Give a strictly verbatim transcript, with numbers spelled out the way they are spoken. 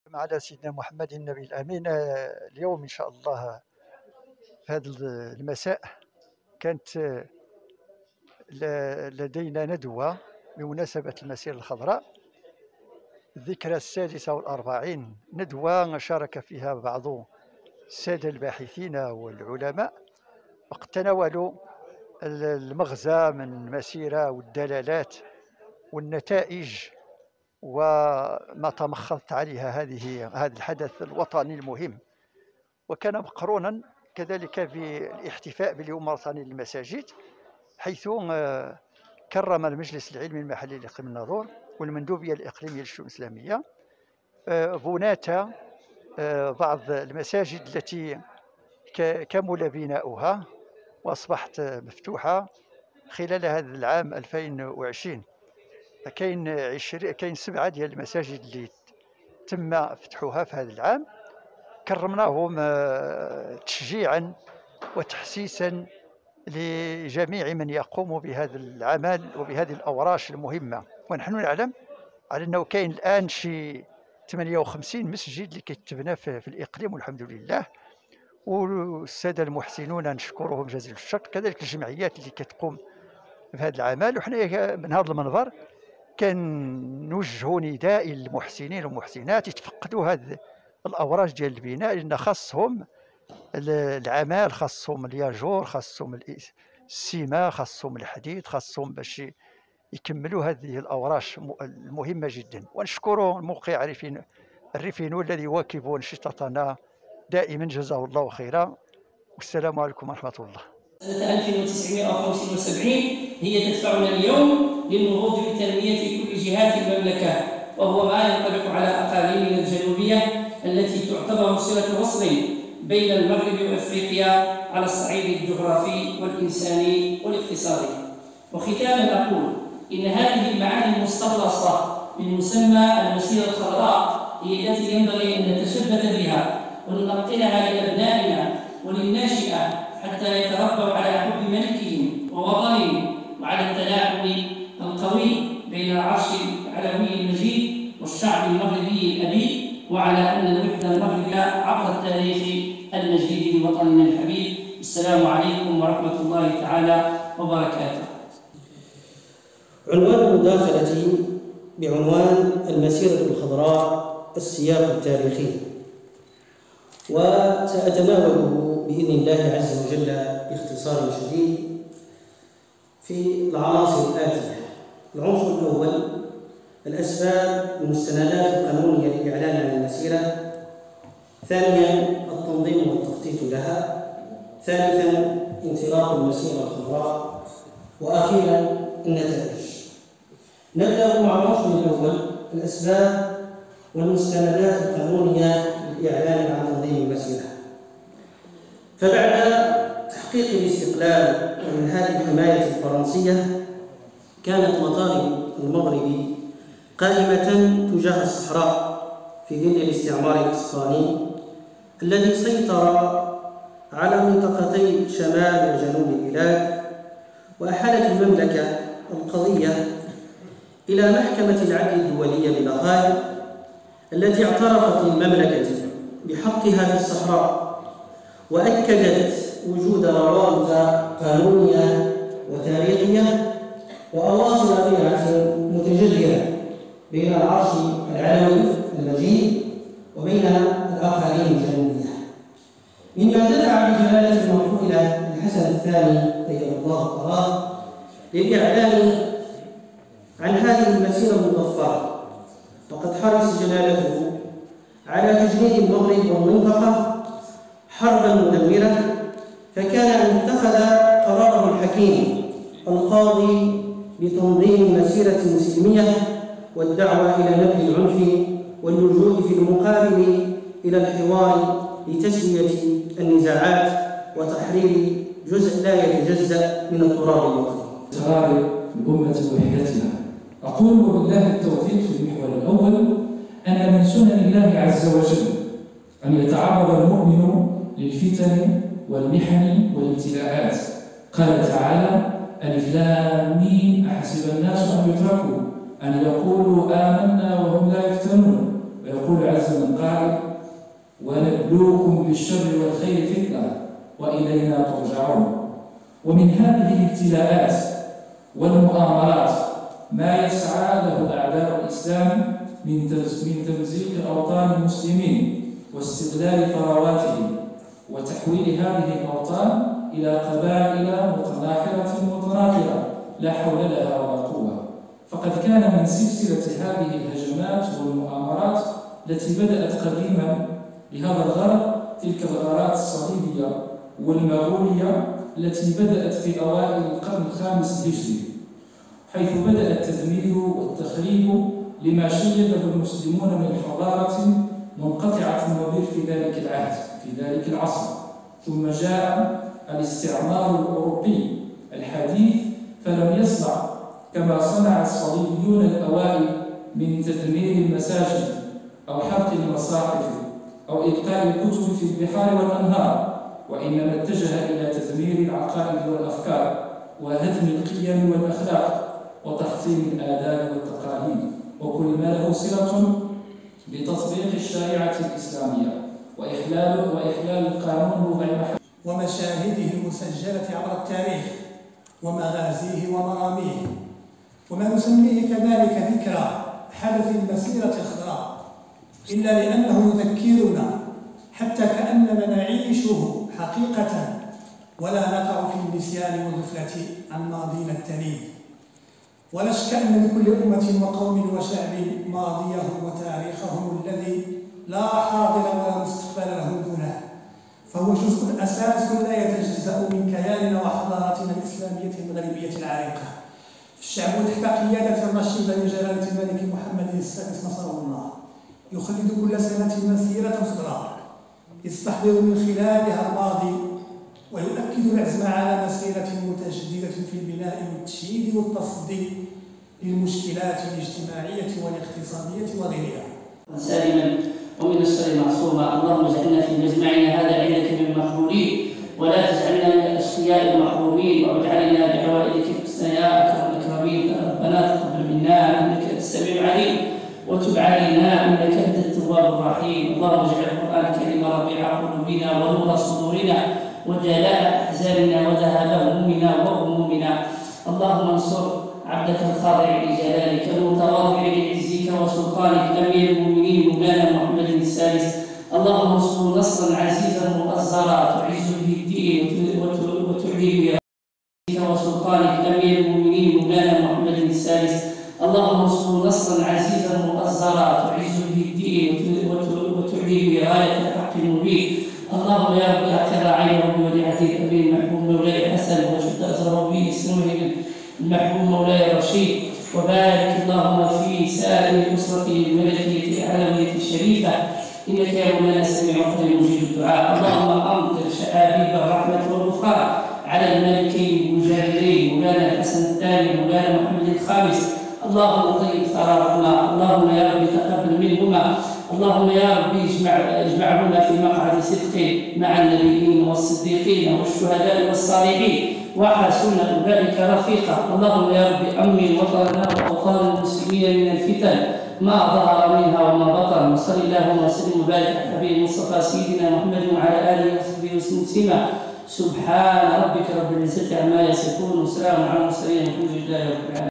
على سيدنا محمد النبي الأمين. اليوم إن شاء الله في هذا المساء كانت لدينا ندوة بمناسبة المسيرة الخضراء، الذكرى السادسة والأربعين، ندوة شارك فيها بعض السادة الباحثين والعلماء، وقد تناولوا المغزى من المسيرة والدلالات والنتائج وما تمخضت عليها هذه هذا الحدث الوطني المهم. وكان مقرونا كذلك بالاحتفاء باليوم الوطني للمساجد، حيث كرم المجلس العلمي المحلي لإقليم الناظور والمندوبية الإقليمية للشؤون الإسلامية بناة بعض المساجد التي كمل بناؤها وأصبحت مفتوحة خلال هذا العام ألفين وعشرين. كاين عشرين كاين سبعة ديال المساجد اللي تم فتحها في هذا العام، كرمناهم تشجيعا وتحسيسا لجميع من يقوم بهذا العمل وبهذه الأوراش المهمة. ونحن نعلم على أنه كاين الآن شي ثمانية وخمسين مسجد اللي كيتبنى في الإقليم والحمد لله، والسادة المحسنون نشكرهم جزيل الشكر، كذلك الجمعيات اللي كتقوم بهذا العمل. وحنا من هذا المنبر كنوجهوا نداء للمحسنين والمحسنات يتفقدوا هذه الأوراش ديال البناء، لأن خاصهم العمل، خاصهم الياجور، خاصهم السيما، خاصهم الحديد، خاصهم باش يكملوا هذه الأوراش المهمة جدا. ونشكر الموقع الريفين الريفينو الذي يواكب أنشطتنا دائما، جزاه الله خيرا، والسلام عليكم ورحمة الله. سنة ألف وتسعمائة وخمسة وسبعين هي تدفعنا اليوم للنهوض بتنمية كل جهات المملكة، وهو ما ينطبق على أقاليمنا الجنوبية التي تعتبر صلة وصل بين المغرب وأفريقيا على الصعيد الجغرافي والإنساني والاقتصادي. وختاما أقول إن هذه المعاني المستخلصة من مسمى المسيرة الخضراء هي التي ينبغي أن نتشبث بها ونلقنها لأبنائنا وللناشئة حتى يتربوا على حب ملكهم ووطنهم وعلى التلاعب القوي بين العرش العلوي المجيد والشعب المغربي الأبي، وعلى أن الوحدة المغربية عبر التاريخ المجيد لوطننا الحبيب. السلام عليكم ورحمة الله تعالى وبركاته. عنوان المداخلة بعنوان المسيرة الخضراء السياق التاريخي، وسأتناوله بإذن الله عز وجل باختصار شديد في العناصر الآتية. العنصر الأول الأسباب والمستندات القانونية للإعلان عن المسيرة، ثانيا التنظيم والتخطيط لها، ثالثا انطلاق المسيرة الخضراء، وأخيرا النتائج. نبدأ مع العنصر الأول الأسباب والمستندات القانونية للإعلان عن تنظيم المسيرة. فبعد تحقيق الاستقلال من هذه الحماية الفرنسية كانت مطالب المغرب قائمة تجاه الصحراء في ظل الاستعمار الإسباني الذي سيطر على منطقتي شمال وجنوب البلاد، وأحالت المملكة القضية إلى محكمة العدل الدولية بلاهاي التي اعترفت للمملكة بحقها في الصحراء، وأكدت وجود روابط قانونية وتاريخية وأواصر بيعة متجذرة بين العرش العلوي المجيد وبين الأقاليم الجنوبية، مما دفع بجلالة المرحوم الحسن الثاني طيب الله ثراه للإعلان عن هذه المسيرة المظفرة. وقد حرص جلالته على تجنيد المغرب والمنطقة حربا مدمرة، فكان أن اتخذ قراره الحكيم القاضي بتنظيم مسيرة سلمية والدعوة إلى نبذ العنف واللجوء في المقابل إلى الحوار لتسوية النزاعات وتحرير جزء لا يتجزأ من التراب الوطني. شرائع الأمة وحدتنا. أقول بالله التوفيق في المحور الأول أن من سنن الله عز وجل أن يتعرض المؤمن للفتن والمحن والابتلاءات. قال تعالى: ألف لام ميم أحسب الناس أن يتركوا أن يقولوا آمنا وهم لا يفتنون ويقول عز من قائل: ونبلوكم بالشر والخير فتنة وإلينا ترجعون. ومن هذه الابتلاءات والمؤامرات ما يسعى له أعداء الإسلام من تمزيق أوطان المسلمين واستغلال ثرواتهم وتحويل هذه الأوطان إلى قبائل متناحرة متناثرة لا حول لها ولا قوة. فقد كان من سلسلة هذه الهجمات والمؤامرات التي بدأت قديما لهذا الغرض تلك الغارات الصليبية والمغولية التي بدأت في أوائل القرن الخامس الهجري، حيث بدأ التدمير والتخريب لما شيده المسلمون من حضارة منقطعة النظير في ذلك العهد في ذلك العصر. ثم جاء الاستعمار الأوروبي الحديث فلم يصنع كما صنع الصليبيون الأوائل من تدمير المساجد أو حرق المصاحف أو إلقاء الكتب في البحار والأنهار، وإنما اتجه إلى تدمير العقائد والأفكار وهدم القيم والأخلاق وتحطيم الآداب والتقاليد وكل ما له صلة بتطبيق الشريعة الإسلامية وإحلال وإحلال القانون وضع محل ومشاهده المسجلة عبر التاريخ ومغازيه ومراميه، وما نسميه كذلك ذكرى حدث المسيرة الخضراء، إلا لأنه يذكرنا حتى كأننا نعيشه حقيقة ولا نقع في النسيان والغفلة عن ماضينا التاريخ. ولا شك أن لكل أمة وقوم وشعب ماضيهم وتاريخهم الذي لا حاضر ولا مستقبل له دونه، فهو جزء أساس لا يتجزأ من كياننا وحضارتنا الإسلامية المغربية العريقة. الشعب تحت قيادة الرشيد لجلالة الملك محمد السادس نصره الله يخلد كل سنة مسيرة خضراء يستحضر من خلالها الماضي ويؤكد العزم على مسيرة متجددة في البناء والتشييد والتصدي للمشكلات الاجتماعية والاقتصادية وغيرها. سالما ومن الشر معصوما. اللهم اجعلنا في مجمعنا هذا عندك من المقبولين، ولا تجعلنا من الاشقياء المحرومين، واجعلنا بعوائدك الحسنى يا اكرم الاكرمين. ربنا تقبل منا انك انت السميع العليم، وتب علينا انك انت التواب الرحيم. اللهم اجعل القران الكريم ربيع قلوبنا ونور صدورنا وجلاء احزاننا وذهاب همومنا وغمومنا. اللهم انصر عبدك الخاضع لجلالك المتواضع لعزك وسلطانك امير المؤمنين مولانا محمد السادس. اللهم انصر نصرا عزيزا مؤزرا تعز به الدين وتعلي برحمتك وسلطانك امير المؤمنين مولانا محمد السادس. اللهم انصر نصرا عزيزا مؤزرا تعز به الدين وتعلي برايه الحق المبين. اللهم يا رب اقر عينه بوديعه الامير المحبوب مولاي حسن وشد اجره به سنه المحبوب مولاي الرشيد، وبارك اللهم في سائر اسرته الملكيه العلويه الشريفه، انك يا مولانا سميع قريب مجيب الدعاء. اللهم امطر شآبيب الرحمه والغفران على الملكين المجاهدين مولانا الحسن الثاني مولانا محمد الخامس. اللهم طيب ثراهما، اللهم يا رب تقبل منهما، اللهم يا رب اجمع اجمعهما في مقعد صدق مع النبيين والصديقين والشهداء والصالحين وحسن اولئك رفيقا. اللهم يا رب امن وطننا واوطان المسلمين من الفتن ما ظهر منها وما بطن. وصل اللهم وسلم وبارك على الحبيب المصطفى سيدنا محمد وعلى اله وصحبه وسلم. سبحان ربك رب العزه عما يصفون وسلام على المرسلين والحمد لله رب العالمين.